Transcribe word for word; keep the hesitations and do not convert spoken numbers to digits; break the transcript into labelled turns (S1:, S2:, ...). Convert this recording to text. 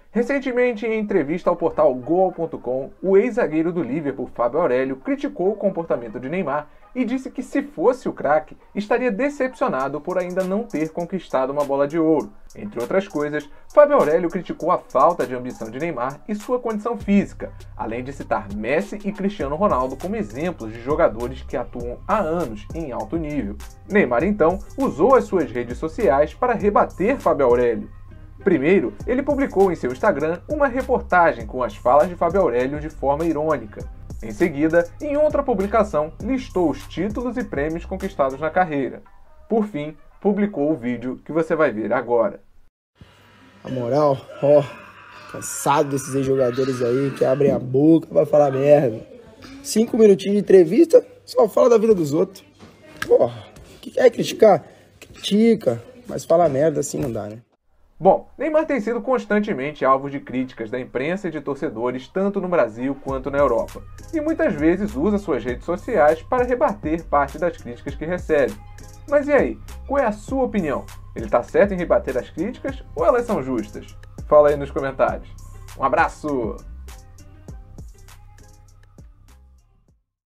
S1: Recentemente, em entrevista ao portal Goal ponto com, o ex-zagueiro do Liverpool, Fábio Aurélio, criticou o comportamento de Neymar e disse que, se fosse o craque, estaria decepcionado por ainda não ter conquistado uma bola de ouro. Entre outras coisas, Fábio Aurélio criticou a falta de ambição de Neymar e sua condição física, além de citar Messi e Cristiano Ronaldo como exemplos de jogadores que atuam há anos em alto nível. Neymar, então, usou as suas redes sociais para rebater Fábio Aurélio. Primeiro, ele publicou em seu Instagram uma reportagem com as falas de Fábio Aurélio de forma irônica. Em seguida, em outra publicação, listou os títulos e prêmios conquistados na carreira. Por fim, publicou o vídeo que você vai ver agora.
S2: A moral, ó, cansado desses ex-jogadores aí que abrem a boca pra falar merda. Cinco minutinhos de entrevista, só fala da vida dos outros. Porra, que quer criticar? Critica, mas falar merda assim não dá, né?
S1: Bom, Neymar tem sido constantemente alvo de críticas da imprensa e de torcedores tanto no Brasil quanto na Europa, e muitas vezes usa suas redes sociais para rebater parte das críticas que recebe. Mas e aí, qual é a sua opinião? Ele tá certo em rebater as críticas ou elas são justas? Fala aí nos comentários. Um abraço!